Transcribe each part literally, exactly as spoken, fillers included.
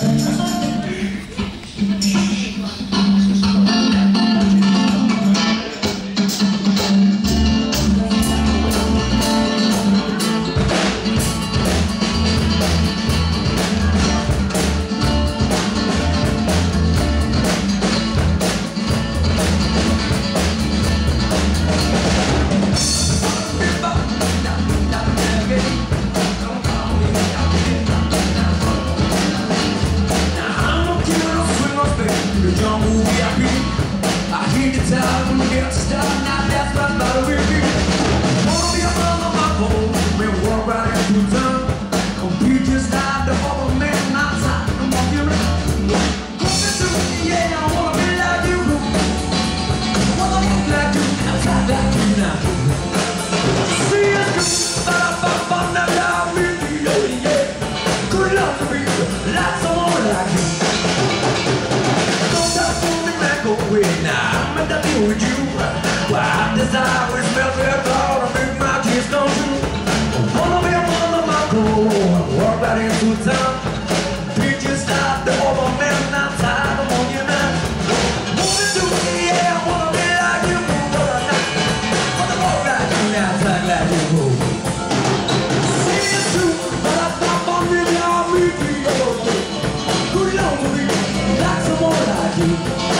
Now I'm Medley with you. Well, I desire with Medley thought to make my dreams come true. Wanna be a mother, my goal. Walk right into town. Picture stop the over man outside. Come on, you man. Wanna do it, yeah. I wanna be like you. Wanna walk like you now, talk like you. See it's true, but I stop on me, I'll meet you. Good Lord, me like someone like you.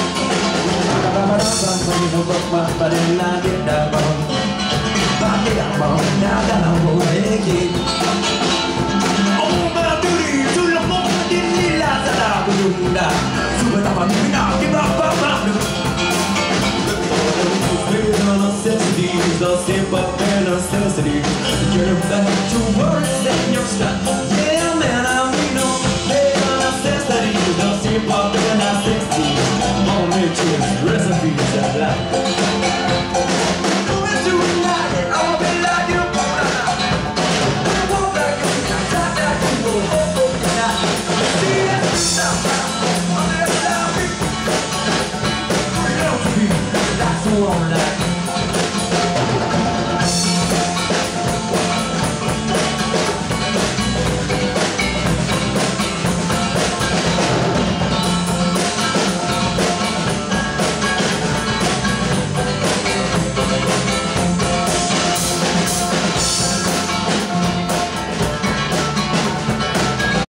But in line get that bone, back it up, now that I'm awake. Oh, my beauty, to the moment, didn't need that I would do that. So when I'm now, give up, up, up. Based on necessities, the simple and necessities. Get back to work.